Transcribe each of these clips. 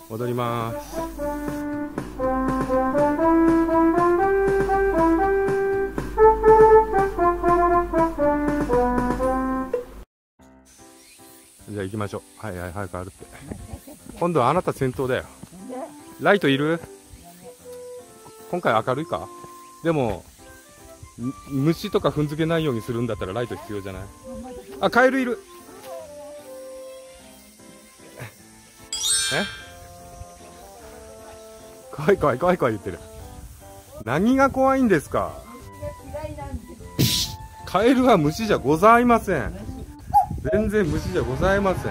踊ります。じゃあ行きましょう。はいはい、早く歩って。今度はあなた先頭だよ。ライトいる？今回明るいか？でも虫とか踏んづけないようにするんだったらライト必要じゃない？あ、カエルいる。怖い怖い怖い怖い言ってる。何が怖いんですか？カエルは虫じゃございません。全然虫じゃございません。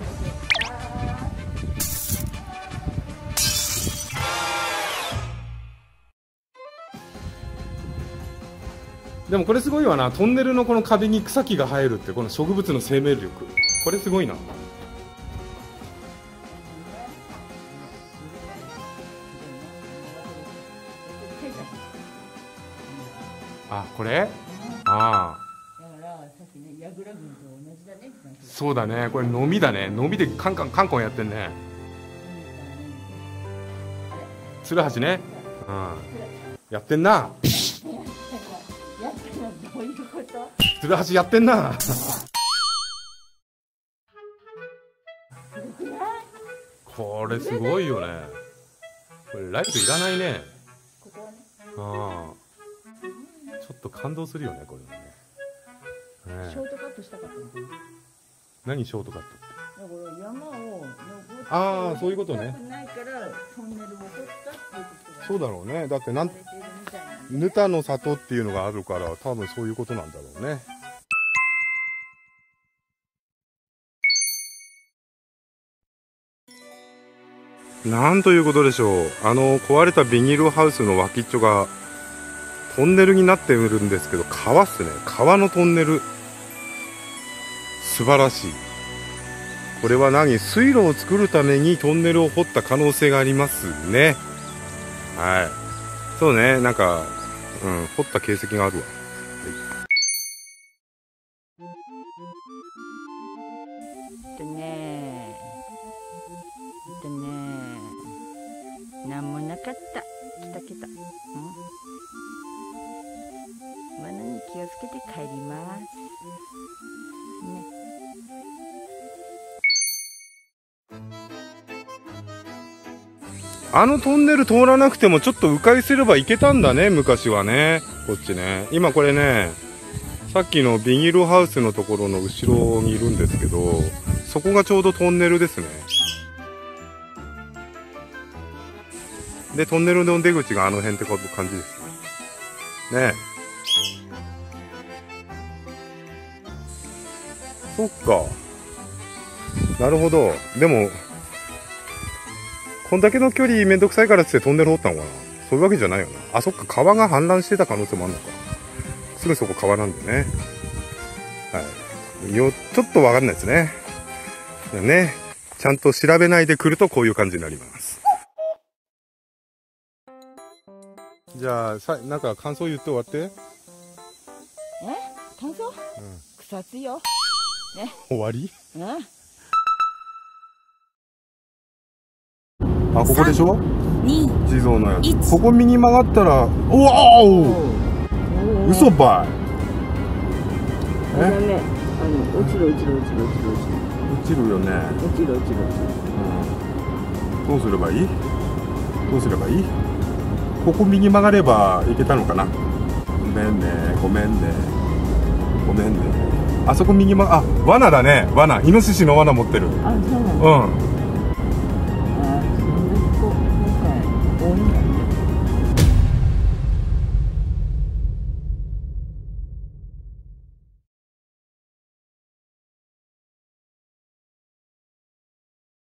でもこれすごいわな。トンネルのこの壁に草木が生えるって、この植物の生命力、これすごいな。あ、これ？ああ。そうだね。これのみだね。のみでカンカンカンコンやってんね。ツルハシね。うん。やってんな。ツルハシやってんな。これすごいよね。これライトいらないね。ああ。ちょっと感動するよね、これね。 ショートカットしたかったのかな。 何ショートカットって？ 山をああ、そういうことね。そうだろうね。だってヌタの里っていうのがあるから、多分そういうことなんだろうね。なんということでしょう。壊れたビニールハウスの脇っちょがトンネルになっているんですけど、川っすね。川のトンネル。素晴らしい。これは水路を作るためにトンネルを掘った可能性がありますね。はい。そうね、掘った形跡があるわ。 なんもなかった。来た来た。罠に気をつけて帰ります。ね。 あのトンネル通らなくてもちょっと迂回すれば行けたんだね、昔はね。こっちね。今これね、さっきのビニールハウスのところの後ろにいるんですけど、そこがちょうどトンネルですね。で、トンネルの出口があの辺って感じですね。そっか。なるほど。でも、こんだけの距離めんどくさいからってトンネル掘ったのかな。そういうわけじゃないよな。あ、そっか、川が氾濫してた可能性もあるのか。すぐそこ川なんでね。はい。ちょっとわかんないですね。ね。ちゃんと調べないで来るとこういう感じになります。じゃあ、感想言って終わって。 感想？草津よ。ね。 終わり？ うん。 あ、ここでしょ？ 地蔵のやつ。ここ右曲がったら、うわお！嘘ばい。 落ちるよね。 どうすればいい？ここ右曲がれば行けたのかな。ごめんね。あそこ右あ、罠だね。イノシシの罠持ってる。 あ、そうなの？ うん。